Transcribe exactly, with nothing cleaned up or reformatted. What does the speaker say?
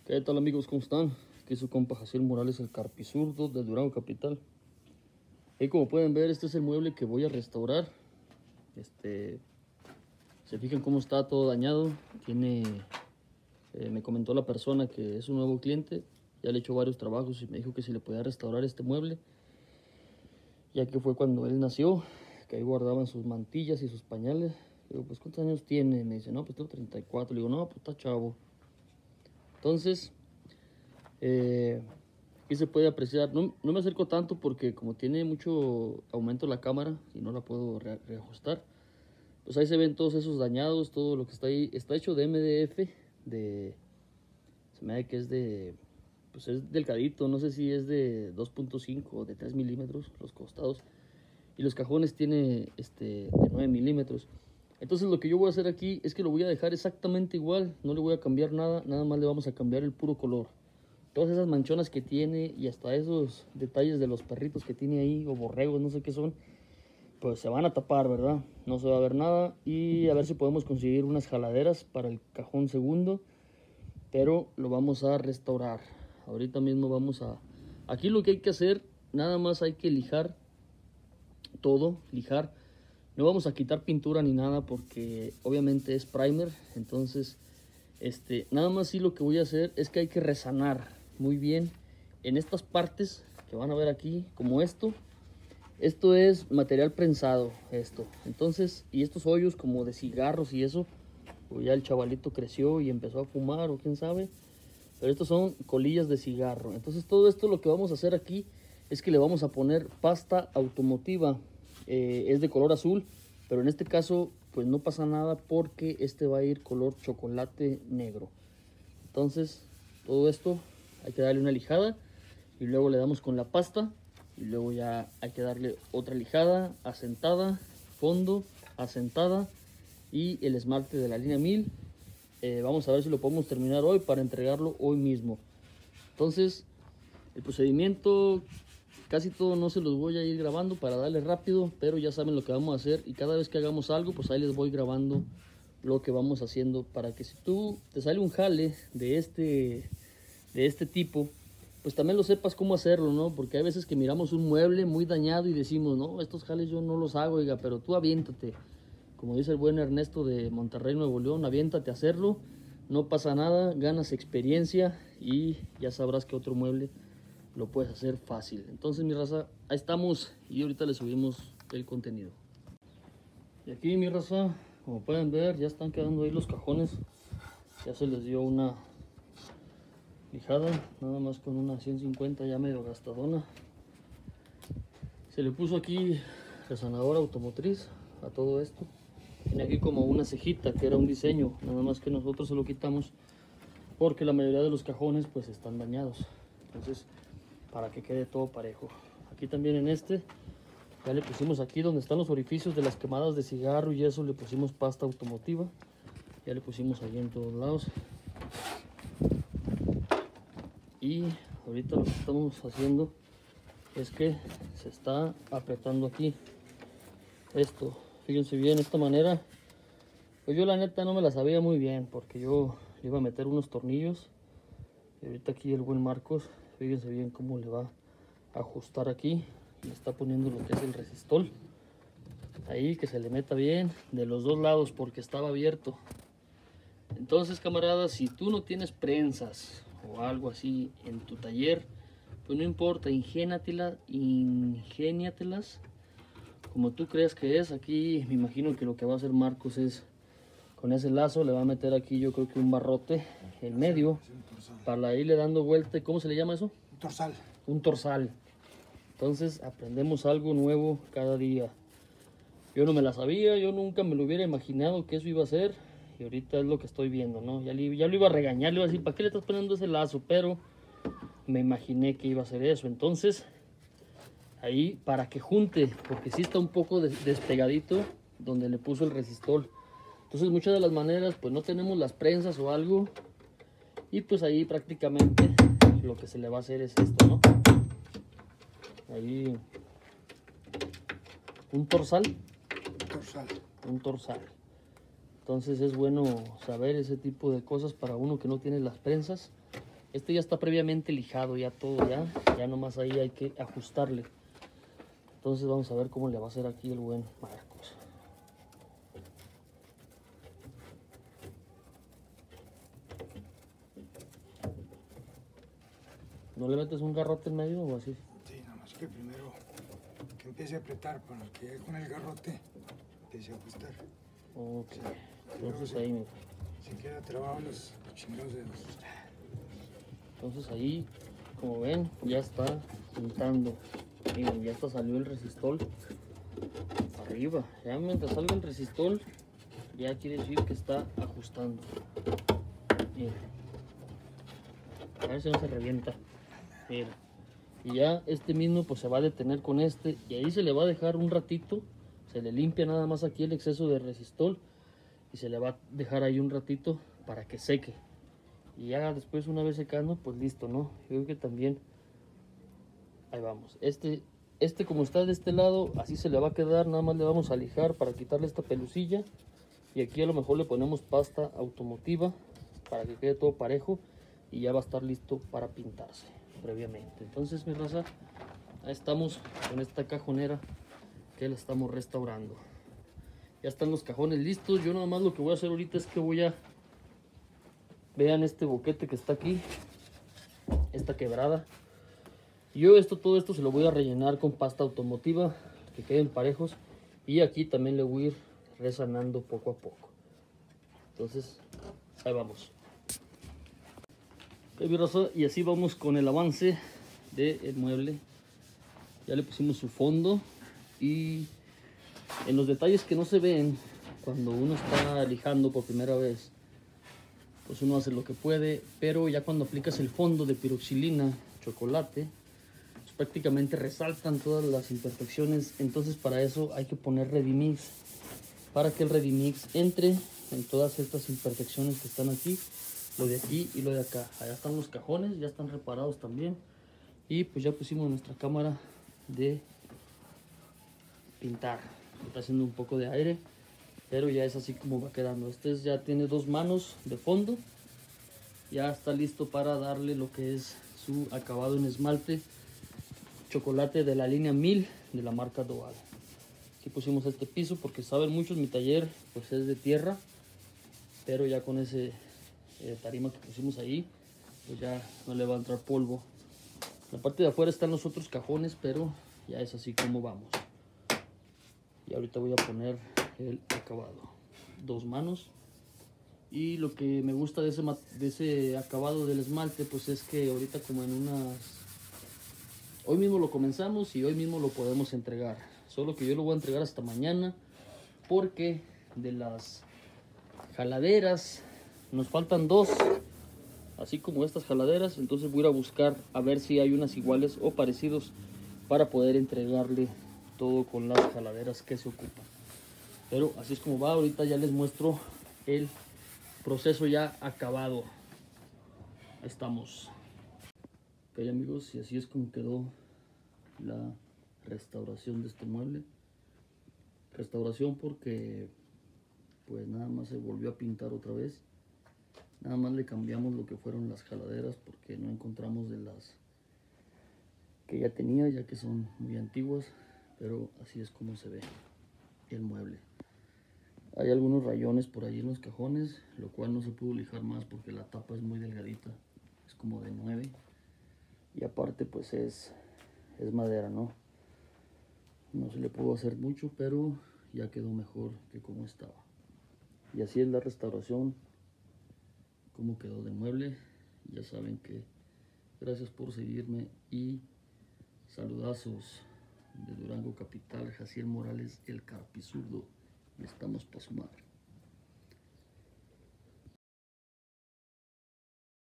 ¿Qué tal, amigos? ¿Cómo están? Aquí su compa Jaciel Morales, el carpizurdo de Durango Capital. Y como pueden ver, este es el mueble que voy a restaurar. Este, se fijan cómo está todo dañado. Tiene, eh, me comentó la persona que es un nuevo cliente. Ya le he hecho varios trabajos y me dijo que si le podía restaurar este mueble, ya que fue cuando él nació, que ahí guardaban sus mantillas y sus pañales. Le digo, pues ¿cuántos años tiene? Me dice, no, pues tengo treinta y cuatro. Le digo, no, pues está chavo. Entonces, eh, aquí se puede apreciar, no, no me acerco tanto porque como tiene mucho aumento la cámara y no la puedo re reajustar, pues ahí se ven todos esos dañados, todo lo que está ahí. Está hecho de M D F, de, se me da que es de, pues es delgadito, no sé si es de dos punto cinco o de tres milímetros los costados, y los cajones tiene este, de nueve milímetros. Entonces lo que yo voy a hacer aquí es que lo voy a dejar exactamente igual, no le voy a cambiar nada, nada más le vamos a cambiar el puro color. Todas esas manchonas que tiene y hasta esos detalles de los perritos que tiene ahí, o borregos, no sé qué son, pues se van a tapar, ¿verdad? No se va a ver nada. Y a ver si podemos conseguir unas jaladeras para el cajón segundo, pero lo vamos a restaurar. Ahorita mismo vamos a... Aquí lo que hay que hacer, nada más hay que lijar todo, lijar. No vamos a quitar pintura ni nada porque obviamente es primer. Entonces, este, nada más sí lo que voy a hacer es que hay que resanar muy bien en estas partes que van a ver aquí, como esto. Esto es material prensado, esto. Entonces, y estos hoyos como de cigarros y eso, pues ya el chavalito creció y empezó a fumar o quién sabe. Pero estos son colillas de cigarro. Entonces todo esto lo que vamos a hacer aquí es que le vamos a poner pasta automotiva. Eh, es de color azul, pero en este caso pues no pasa nada porque este va a ir color chocolate negro. Entonces todo esto hay que darle una lijada y luego le damos con la pasta y luego ya hay que darle otra lijada, asentada, fondo, asentada y el esmalte de la línea mil. Eh, vamos a ver si lo podemos terminar hoy para entregarlo hoy mismo. Entonces el procedimiento casi todo no se los voy a ir grabando para darle rápido, pero ya saben lo que vamos a hacer y cada vez que hagamos algo pues ahí les voy grabando lo que vamos haciendo para que si tú te sale un jale de este de este tipo pues también lo sepas cómo hacerlo, ¿no? Porque hay veces que miramos un mueble muy dañado y decimos, no, estos jales yo no los hago, oiga, pero tú aviéntate. Como dice el buen Ernesto de Monterrey, Nuevo León, aviéntate a hacerlo, no pasa nada, ganas experiencia y ya sabrás que otro mueble lo puedes hacer fácil. Entonces, mi raza, ahí estamos y ahorita le subimos el contenido. Y aquí, mi raza, como pueden ver, ya están quedando ahí los cajones. Ya se les dio una lijada, nada más con una ciento cincuenta ya medio gastadona. Se le puso aquí resanador automotriz a todo esto. Tiene aquí como una cejita que era un diseño, nada más que nosotros se lo quitamos porque la mayoría de los cajones pues están dañados. Entonces, para que quede todo parejo. Aquí también en este ya le pusimos aquí donde están los orificios de las quemadas de cigarro y eso, le pusimos pasta automotiva. Ya le pusimos ahí en todos lados. Y ahorita lo que estamos haciendo es que se está apretando aquí esto. Fíjense bien, de esta manera pues yo la neta no me la sabía muy bien porque yo le iba a meter unos tornillos y ahorita aquí el buen Marcos, fíjense bien cómo le va a ajustar aquí. Le está poniendo lo que es el resistol ahí, que se le meta bien de los dos lados porque estaba abierto. Entonces, camaradas, si tú no tienes prensas o algo así en tu taller, pues no importa, ingéniatelas, ingéniatelas como tú creas que es. Aquí me imagino que lo que va a hacer Marcos es con ese lazo le va a meter aquí, yo creo que un barrote en medio para irle dando vuelta. ¿Cómo se le llama eso? Un torsal. Un torsal. Entonces aprendemos algo nuevo cada día. Yo no me la sabía, yo nunca me lo hubiera imaginado que eso iba a ser. Y ahorita es lo que estoy viendo, ¿no? Ya, le, ya lo iba a regañar, le iba a decir, ¿para qué le estás poniendo ese lazo? Pero me imaginé que iba a ser eso. Entonces, ahí para que junte, porque sí está un poco despegadito donde le puso el resistol. Entonces, muchas de las maneras, pues no tenemos las prensas o algo. Y pues ahí prácticamente lo que se le va a hacer es esto, ¿no? Ahí un torsal. Un torsal. Un torsal. Entonces es bueno saber ese tipo de cosas para uno que no tiene las prensas. Este ya está previamente lijado, ya todo, ya, ya nomás ahí hay que ajustarle. Entonces vamos a ver cómo le va a hacer aquí el buen Marcos. ¿No le metes un garrote en medio o así? Sí, nada más que primero que empiece a apretar para que con el garrote empiece a ajustar. Ok, Sí. entonces Si, ahí, mira. si queda trabado los chingados dedos. Entonces ahí, como ven, ya está pintando. Miren, ya hasta salió el resistol arriba. Ya mientras salga el resistol, ya quiere decir que está ajustando. Miren. A ver si no se revienta. Mira. Y ya este mismo pues se va a detener con este. Y ahí se le va a dejar un ratito. Se le limpia nada más aquí el exceso de resistol. Y se le va a dejar ahí un ratito para que seque. Y ya después, una vez secando, pues listo, ¿no? Yo creo que también, ahí vamos. Este, este como está de este lado, así se le va a quedar. Nada más le vamos a lijar para quitarle esta pelucilla. Y aquí a lo mejor le ponemos pasta automotiva para que quede todo parejo. Y ya va a estar listo para pintarse previamente. Entonces, mi raza, ahí estamos con esta cajonera que la estamos restaurando. Ya están los cajones listos. Yo nada más lo que voy a hacer ahorita es que voy a... Vean este boquete que está aquí, esta quebrada. Yo esto, todo esto se lo voy a rellenar con pasta automotiva, que queden parejos. Y aquí también le voy a ir resanando poco a poco. Entonces, ahí vamos. Ok, mi raza, y así vamos con el avance del mueble. Ya le pusimos su fondo. Y en los detalles que no se ven cuando uno está lijando por primera vez, pues uno hace lo que puede, pero ya cuando aplicas el fondo de piroxilina, chocolate, pues prácticamente resaltan todas las imperfecciones. Entonces para eso hay que poner Redimix, para que el Redimix entre en todas estas imperfecciones que están aquí, lo de aquí y lo de acá. Allá están los cajones, ya están reparados también. Y pues ya pusimos nuestra cámara de pintar. Está haciendo un poco de aire, pero ya es así como va quedando. Este ya tiene dos manos de fondo. Ya está listo para darle lo que es su acabado en esmalte chocolate de la línea mil de la marca Doal. Aquí pusimos este piso porque saben muchos, mi taller pues es de tierra, pero ya con ese eh, tarima que pusimos ahí, pues ya no le va a entrar polvo. La parte de afuera están los otros cajones, pero ya es así como vamos. Y ahorita voy a poner el acabado. Dos manos. Y lo que me gusta de ese, de ese acabado del esmalte, pues es que ahorita como en unas... Hoy mismo lo comenzamos y hoy mismo lo podemos entregar. Solo que yo lo voy a entregar hasta mañana porque de las jaladeras nos faltan dos. Así como estas jaladeras, entonces voy a ir a buscar a ver si hay unas iguales o parecidos para poder entregarle todo con las jaladeras que se ocupan. Pero así es como va. Ahorita ya les muestro el proceso ya acabado. Ahí estamos. Ok, amigos, y así es como quedó la restauración de este mueble. Restauración porque pues nada más se volvió a pintar otra vez. Nada más le cambiamos lo que fueron las jaladeras porque no encontramos de las que ya tenía, ya que son muy antiguas. Pero así es como se ve el mueble. Hay algunos rayones por ahí en los cajones, lo cual no se pudo lijar más porque la tapa es muy delgadita, es como de nueve. Y aparte pues es, es madera, ¿no? No se le pudo hacer mucho, pero ya quedó mejor que como estaba. Y así es la restauración, como quedó de mueble. Ya saben que gracias por seguirme y saludazos de Durango Capital, Jaciel Morales, el Carpizurdo. Y estamos para sumar.